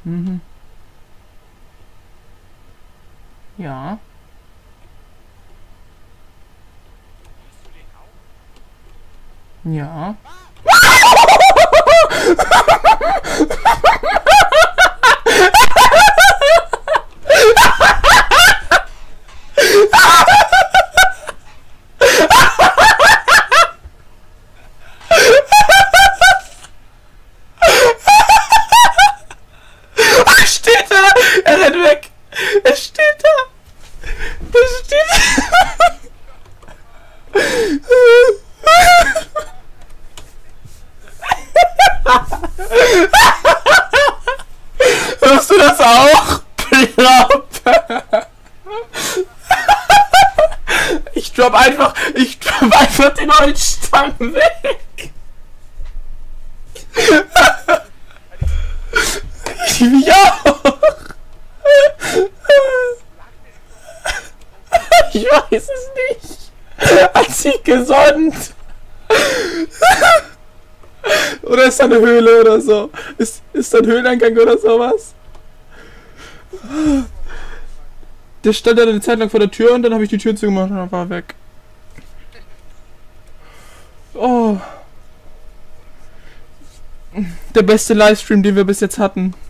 Mhm. Ja. Ja. Steht da! Er rennt weg! Er steht da! Er steht da! Hörst du das auch? Plop! Ich drop einfach den Holzstangen weg! Ich mich auch! Ich weiß es nicht! Hat sie gesund? Oder ist da eine Höhle oder so? Ist da ein Höhleneingang oder sowas? Der stand dann eine Zeit lang vor der Tür und dann habe ich die Tür zugemacht und dann war er weg. Oh. Der beste Livestream, den wir bis jetzt hatten.